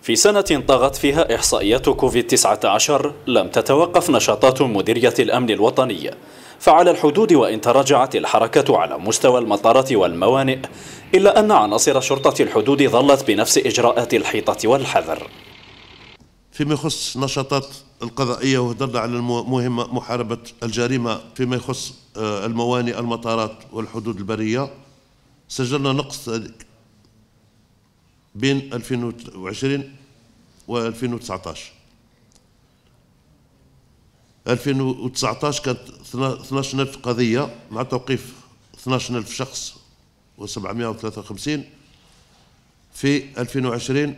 في سنة طغت فيها إحصائيات كوفيد-19 لم تتوقف نشاطات مديرية الأمن الوطني، فعلى الحدود وإن تراجعت الحركة على مستوى المطارات والموانئ، إلا أن عناصر شرطة الحدود ظلت بنفس إجراءات الحيطة والحذر. فيما يخص نشاطات القضائية وهدرنا على مهمة محاربة الجريمة فيما يخص الموانئ المطارات والحدود البرية، سجلنا نقص بين 2020 و 2019. 2019 كانت 12,000 قضية مع توقيف 12,000 شخص و753. في 2020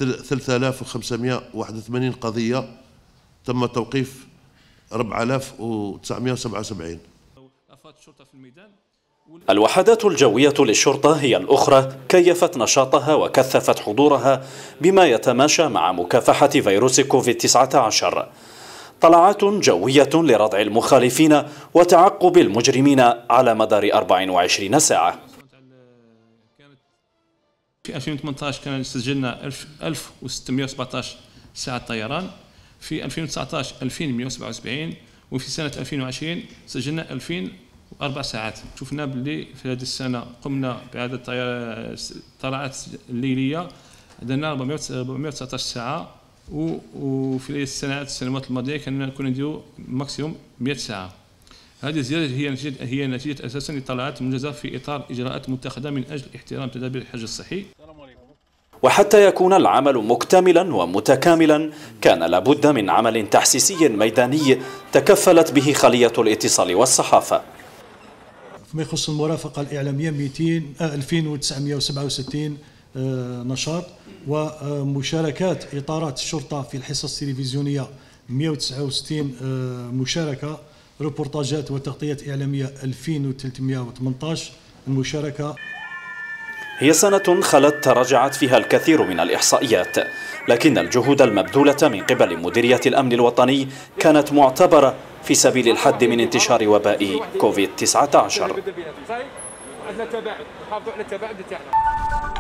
3,581 قضية تم توقيف 4,977. الوحدات الجوية للشرطة هي الأخرى كيفت نشاطها وكثفت حضورها بما يتماشى مع مكافحة فيروس كوفيد-19. طلعات جوية لردع المخالفين وتعقب المجرمين على مدار 24 ساعة. في 2018 كان سجلنا 1617 ساعة طيران، في 2019 2177، وفي سنة 2020 سجلنا 2004 ساعات. شفنا باللي في هذه السنة قمنا بعدد طلعات الليلية، عندنا 419 ساعة، وفي السنوات الماضية كنا نديروا ماكسيموم 100 ساعة. هذه الزيادة هي نتيجة أساسا لطلعات منجزة في إطار إجراءات متخذة من أجل احترام تدابير الحجر الصحي. وحتى يكون العمل مكتملا ومتكاملا كان لابد من عمل تحسيسي ميداني تكفلت به خلية الاتصال والصحافة. فيما يخص المرافقة الإعلامية 2967 نشاط، ومشاركات إطارات الشرطة في الحصص التلفزيونية 169 مشاركة، ريبورتاجات وتغطيات إعلامية 2318 المشاركة. هي سنة خلت تراجعت فيها الكثير من الإحصائيات، لكن الجهود المبذولة من قبل مديرية الأمن الوطني كانت معتبرة في سبيل الحد من انتشار وباء كوفيد-19.